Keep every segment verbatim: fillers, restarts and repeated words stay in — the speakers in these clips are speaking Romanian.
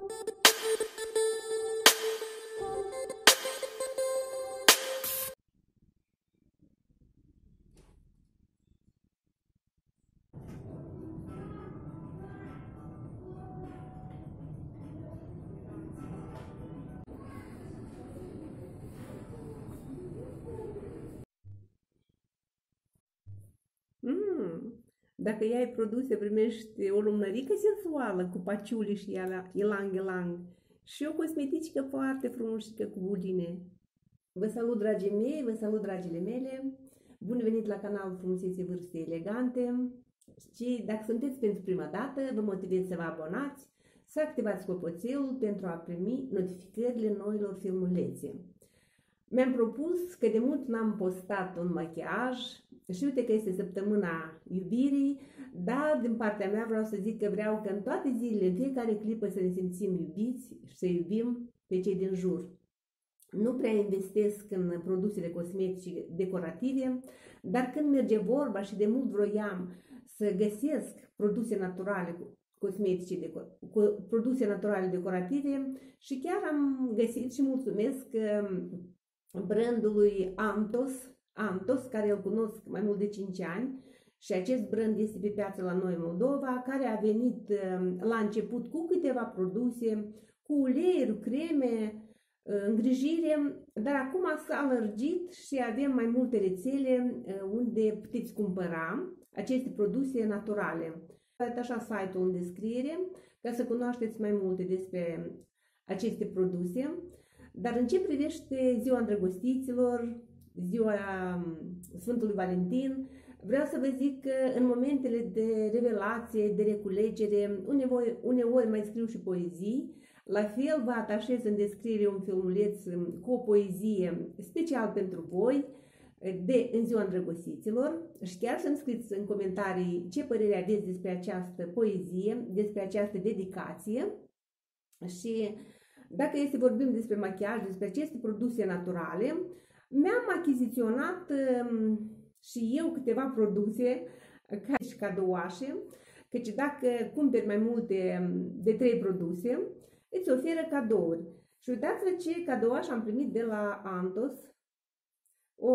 Mm. Dacă iai produse, primești o lumnărică sensuală cu paciuli și ilang-ilang și o cosmeticică foarte frumușică cu buline. Vă salut, dragii mei, vă salut, dragile mele! Bun venit la canalul Frumusețe Vârste Elegante și dacă sunteți pentru prima dată, vă motivez să vă abonați, să activați clopoțelul pentru a primi notificările noilor filmulețe. Mi-am propus că de mult n-am postat un machiaj și uite că este săptămâna iubirii, dar din partea mea vreau să zic că vreau că în toate zilele, în fiecare clipă să ne simțim iubiți și să iubim pe cei din jur. Nu prea investesc în produsele cosmetice decorative, dar când merge vorba și de mult vroiam să găsesc produse naturale cosmetice, deco produse naturale decorative și chiar am găsit și mulțumesc brandului Antos, Antos, care îl cunosc mai mult de cinci ani și acest brand este pe piață la noi, Moldova, care a venit la început cu câteva produse, cu uleiuri, creme, îngrijire, dar acum s-a lărgit și avem mai multe rețele unde puteți cumpăra aceste produse naturale. Aveți așa site-ul în descriere ca să cunoașteți mai multe despre aceste produse. Dar în ce privește ziua îndrăgostiților, ziua Sfântului Valentin, vreau să vă zic că în momentele de revelație, de reculegere, uneori, uneori mai scriu și poezii. La fel vă atașez în descriere un filmuleț cu o poezie special pentru voi de în ziua îndrăgostiților și chiar să-mi scrieți în comentarii ce părere aveți despre această poezie, despre această dedicație. Și dacă este vorbim despre machiaj, despre aceste produse naturale, mi-am achiziționat și eu câteva produse ca și cadouașe, căci dacă cumperi mai multe de trei produse, îți oferă cadouri. Și uitați-vă ce cadouaș am primit de la Antos, o,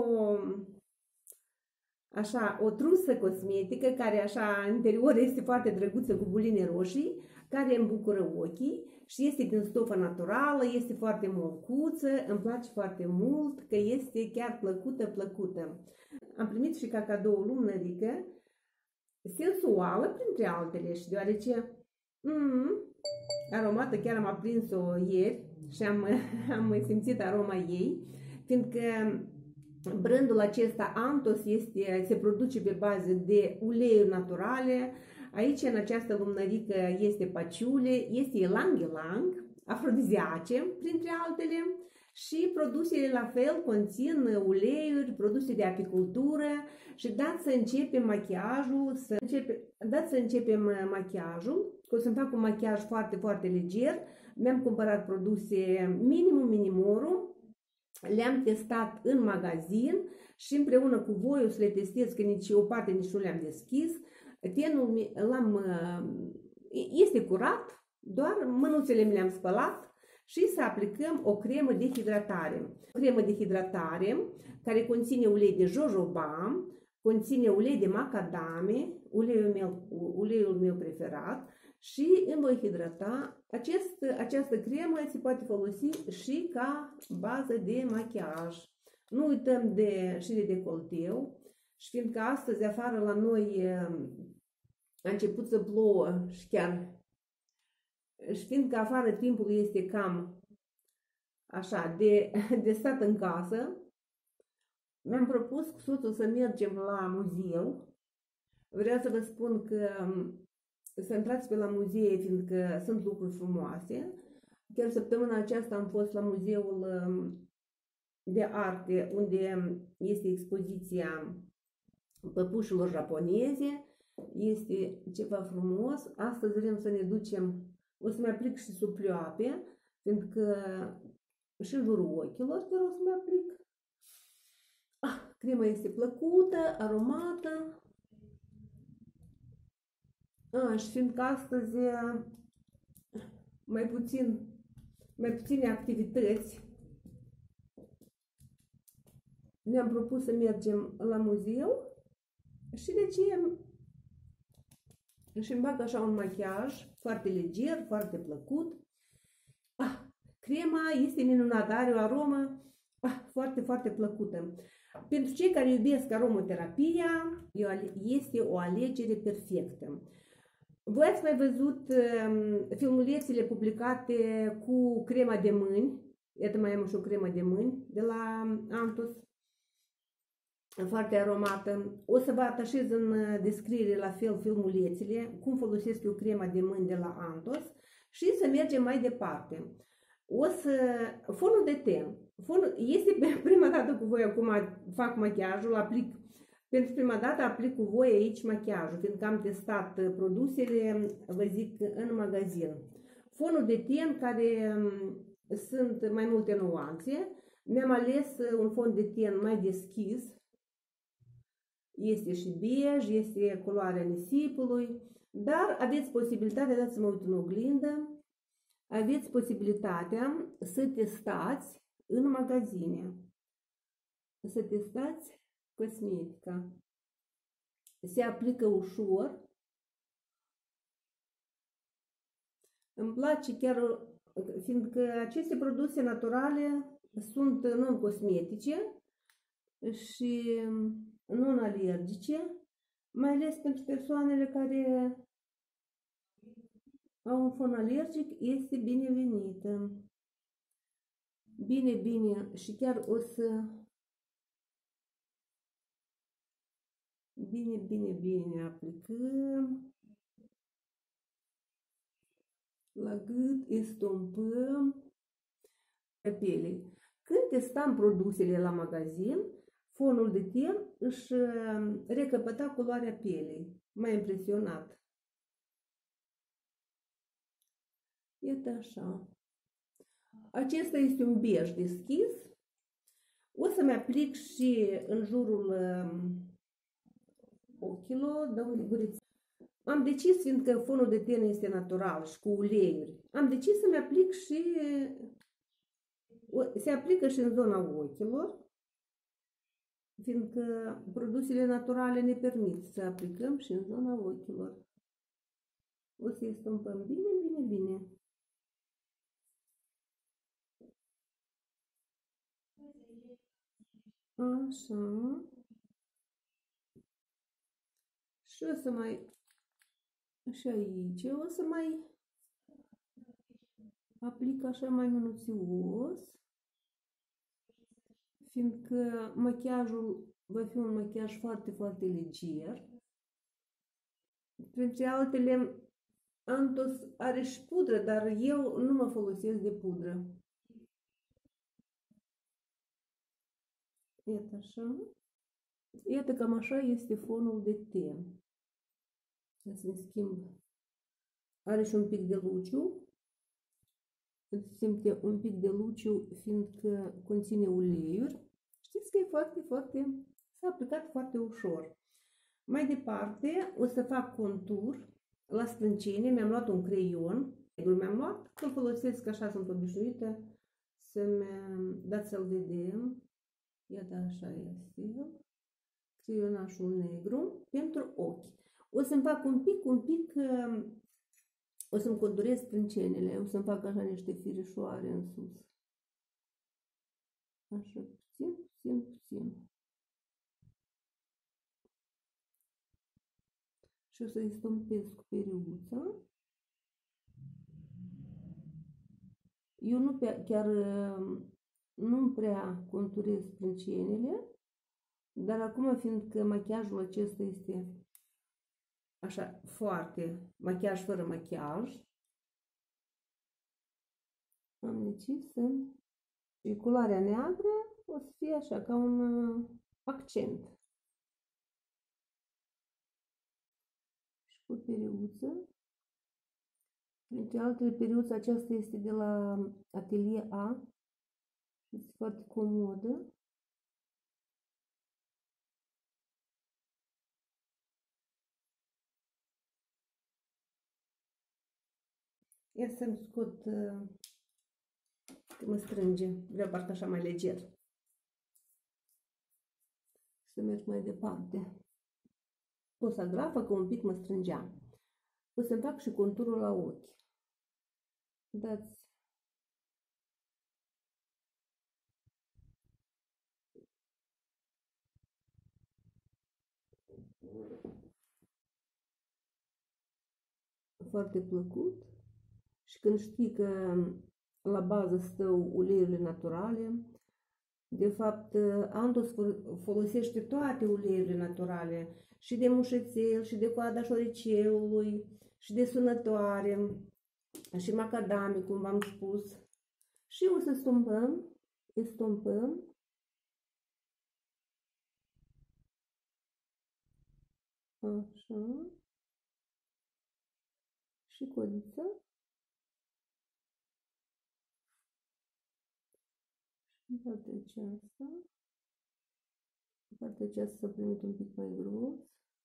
așa, o trusă cosmetică, care așa în interior este foarte drăguță, cu buline roșii, care îmi bucură ochii și este din stofă naturală, este foarte molcuță, îmi place foarte mult, că este chiar plăcută, plăcută. Am primit și ca cadou o lumnărică sensuală, printre altele, și deoarece mm, aromată, chiar am aprins-o ieri și am, am simțit aroma ei, fiindcă brandul acesta Antos este, se produce pe bază de uleiuri naturale. Aici, în această lumnărică, este paciule, este ilang-ilang, afrodiziace, printre altele, și produsele la fel conțin uleiuri, produse de apicultură și dați să începem machiajul, să începe, dați să începem machiajul, că o să-mi fac un machiaj foarte, foarte leger. Mi-am cumpărat produse minimum minimorum, le-am testat în magazin și împreună cu voi o să le testez, că nici o parte nici nu le-am deschis. Tenul l-am, este curat, doar mânuțele mi le-am spălat și să aplicăm o cremă de hidratare. O cremă de hidratare care conține ulei de jojoba, conține ulei de macadame, uleiul meu, uleiul meu preferat, și îmi voi hidrata. Acest, această cremă se poate folosi și ca bază de machiaj. Nu uităm de, și de decolteu. Și fiindcă astăzi afară la noi a început să plouă și chiar și fiindcă afară timpul este cam așa de, de stat în casă, mi-am propus cu soțul să mergem la muzeu. Vreau să vă spun că să intrați pe la muzee, fiindcă sunt lucruri frumoase. Chiar săptămâna aceasta am fost la muzeul de arte, unde este expoziția păpușilor japoneze. Este ceva frumos. Astăzi vrem să ne ducem, o să-mi aplic și suplioape, fiindcă și în jurul ochilor chiar o să-mi aplic. Ah, crema este plăcută, aromată. Ah, și fiindcă astăzi mai puțin, mai puține activități. Ne-am propus să mergem la muzeu și de ce și îmi bag așa un machiaj foarte leger, foarte plăcut. Ah, crema este minunată, are o aromă ah, foarte, foarte plăcută. Pentru cei care iubesc aromoterapia, este o alegere perfectă. Voi ați mai văzut um, filmulețele publicate cu crema de mâini? Iată, mai am și o cremă de mâini de la Anthos, foarte aromată. O să vă atașez în descriere la fel filmulețele, cum folosesc eu crema de mâini de la Anthos și să mergem mai departe. O să... Fonul de ten. Fonul este prima dată cu voi acum fac machiajul, aplic. Pentru prima dată aplic cu voi aici machiajul, fiindcă am testat produsele, vă zic, în magazin. Fonul de ten, care sunt mai multe nuanțe. Mi-am ales un fond de ten mai deschis. Este și bej, este culoarea nisipului, dar aveți posibilitatea, dați să mă uit în oglindă, aveți posibilitatea să testați în magazine, să testați cosmetica. Se aplică ușor. Îmi place chiar, fiindcă aceste produse naturale sunt non-cosmetice și non-alergice, mai ales pentru persoanele care au un fon alergic, este binevenită. Bine, bine, și chiar o să... Bine, bine, bine aplicăm. La gât estompăm pe piele. Când testam produsele la magazin, fonul de ten își recăpăta culoarea pielei. M-a impresionat. Iată așa. Acesta este un bej deschis. O să-mi aplic și în jurul ochilor, dau un guriță. Am decis, fiindcă fonul de ten este natural și cu uleiuri, am decis să-mi aplic și... Se aplică și în zona ochilor, fiindcă produsele naturale ne permit să aplicăm și în zona ochilor. O să-i stâmpăm bine, bine, bine. Așa. Și o să mai... Și aici o să mai aplic așa mai minuțios, fiindcă machiajul va fi un machiaj foarte, foarte leger. Printre altele, Anthos are și pudră, dar eu nu mă folosesc de pudră. Iată așa. Iată cam așa este fonul de ten. Să-mi schimb. Are și un pic de luciu. Simte un pic de luciu, fiindcă conține uleiuri. Știți că e foarte, foarte... S-a aplicat foarte ușor. Mai departe, o să fac contur la sprâncene. Mi-am luat un creion. Mi-am luat, că folosesc așa, sunt obișnuită să-mi dați să-l vedem. Iată așa este. Creionașul negru pentru ochi. O să-mi fac un pic, un pic, o să-mi conturez sprâncenele, o să-mi fac așa niște firișoare în sus. Așa, puțin, puțin, puțin. Și o să-i stompesc cu periuța. Eu nu pe, chiar nu prea conturez sprâncenele, dar acum, fiindcă machiajul acesta este așa, foarte, machiaj fără machiaj, am decis să... Și culoarea neagră o să fie așa, ca un accent. Și cu periuță. Printre altele, periuța aceasta este de la Atelier A. Este foarte comodă. Ia să-mi scot uh, că mă strânge. Vreau parcă așa mai leger. Să merg mai departe. O să agrafă că un pic mă strângea. O să fac și conturul la ochi. Dați. Foarte plăcut. Și când știi că la bază stau uleiurile naturale, de fapt Antos folosește toate uleiurile naturale, și de mușețel, și de coada șoricelului, și de sunătoare, și macadame, cum v-am spus. Și o să stumpăm, estompăm. Așa. Și codiță. Și în partea aceasta. În partea aceasta s-a primit un pic mai gros.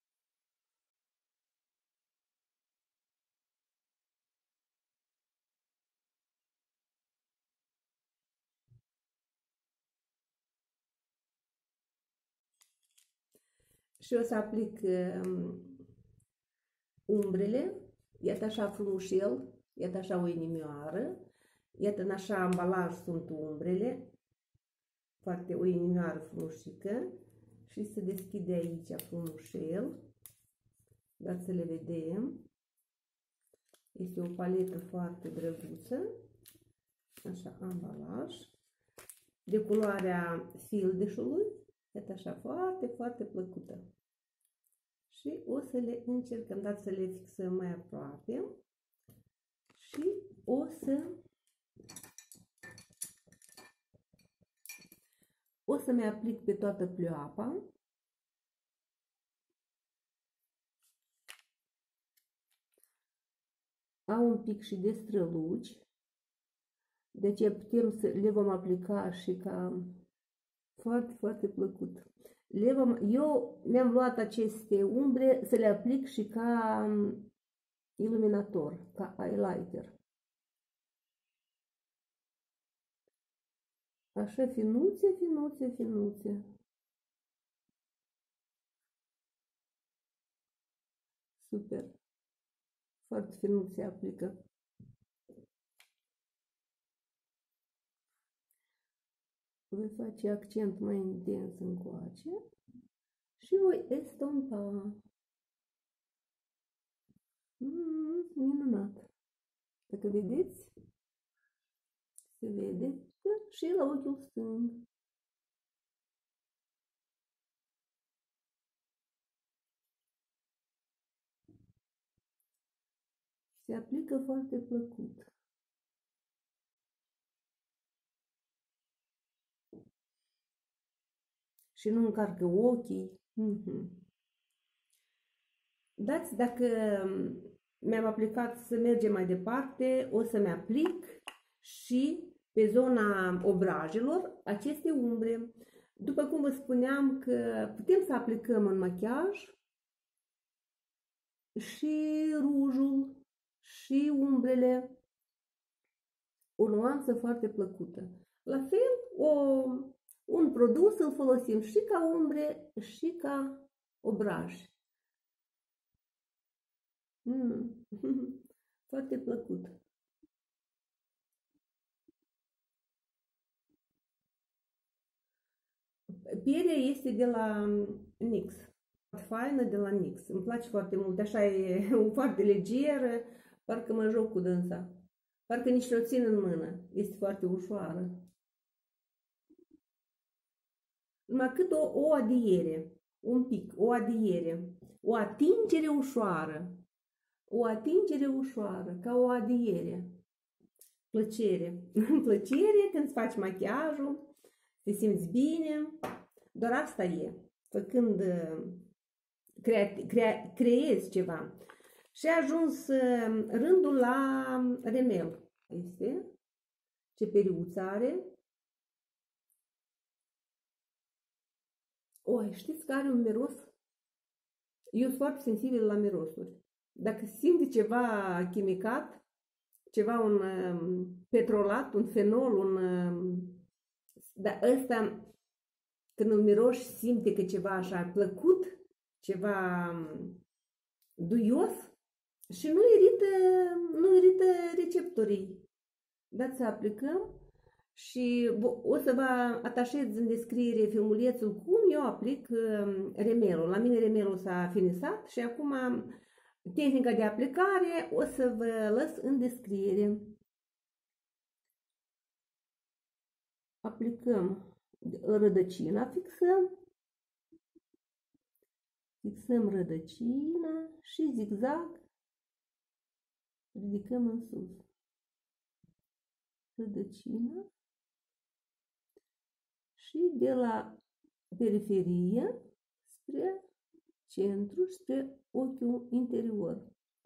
Și o să aplic um, umbrele. Iată așa frumușel, iată așa o inimioară. Iată în așa ambalaj sunt umbrele. Foarte o inimioară frumușică. Și se deschide aici frumușel. Dați să le vedem. Este o paletă foarte drăguță. Așa, ambalaj. De culoarea fildeșului. Iată așa, foarte, foarte plăcută. Și o să le încercăm, dați să le fixăm mai aproape. Și o să o să mi aplic pe toată pleoapa. Au un pic și de străluci. De aceea putem să le vom aplica și ca foarte, foarte plăcut. Le vom, eu mi-am luat aceste umbre să le aplic și ca iluminator, ca highlighter. Așa finuțe, finuțe, finuțe. Super. Foarte finuțe se aplică. Voi face accent mai intens încoace și voi estompa. Mm, minunat! Dacă vedeți, se vede și la ochiul stâng. Se aplică foarte plăcut. Și nu încarcă ochii. Mm-hmm. Dați, dacă mi-am aplicat să mergem mai departe, o să-mi aplic și pe zona obrajelor aceste umbre. După cum vă spuneam că putem să aplicăm în machiaj și rujul și umbrele. O nuanță foarte plăcută. La fel, o un produs îl folosim și ca umbre și ca obraj. Mm. Foarte plăcut. Pielea este de la NYX. Faină de la NYX. Îmi place foarte mult. Așa e foarte legeră. Parcă mă joc cu dânsa. Parcă nici nu o țin în mână. Este foarte ușoară. Numai cât o, o adiere, un pic, o adiere, o atingere ușoară, o atingere ușoară, ca o adiere. Plăcere. Plăcere când îți faci machiajul, te simți bine, doar asta e. Făcând, crea, crea, creezi ceva. Și a ajuns rândul la remel. Este ce periuță are. Oi, știți că are un miros? Eu sunt foarte sensibil la mirosuri. Dacă simte ceva chimicat, ceva, un um, petrolat, un fenol, un... Um, dar ăsta, când îl miroși, simte că ceva așa plăcut, ceva um, duios și nu irită, nu irită receptorii. Dați să aplicăm și o să vă atașez în descriere filmulețul cum eu aplic um, remelul. La mine remelul s-a finisat și acum tehnica de aplicare o să vă lăs în descriere. Aplicăm rădăcina, fixăm, fixăm rădăcina și zigzag ridicăm în sus. Rădăcina și de la periferie spre centru, spre ochiul interior.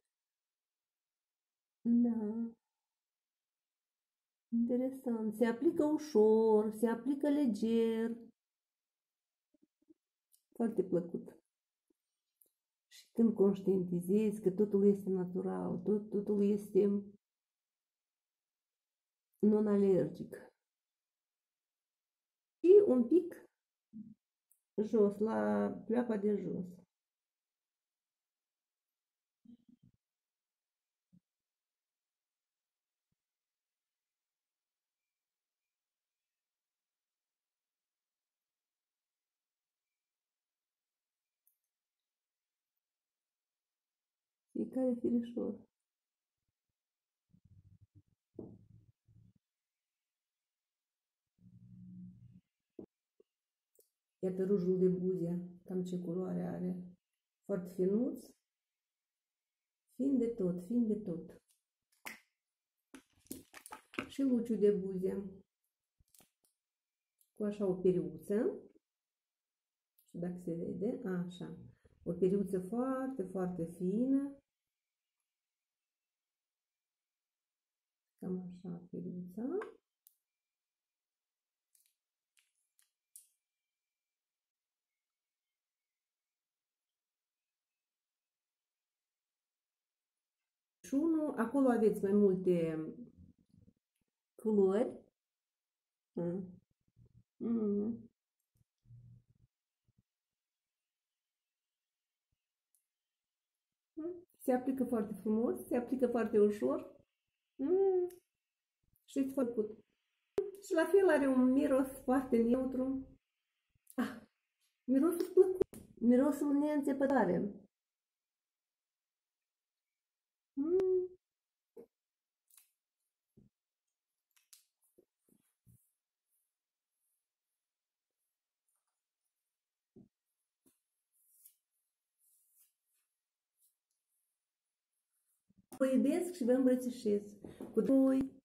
Da. Interesant. Se aplică ușor, se aplică leger. Foarte plăcut. Și când conștientizezi că totul este natural, tot, totul este non-alergic. Și un pic jos, la pleoapa de jos. Fiecare firișor. Iată rujul de buze, cam ce culoare are. Foarte finuț. Fin de tot, fin de tot. Și luciul de buze. Cu așa o periuță. Și dacă se vede, așa. O periuță foarte, foarte fină. Cam așa periuța. Și unul, acolo aveți mai multe culori. Mm. Mm. Se aplică foarte frumos, se aplică foarte ușor. Mm. Și este foarte plăcut. Și la fel are un miros foarte neutru. Ah, mirosul plăcut. Mirosul neînțepătare. Mm. Vă iubesc și vă îmbrățișez cu doi.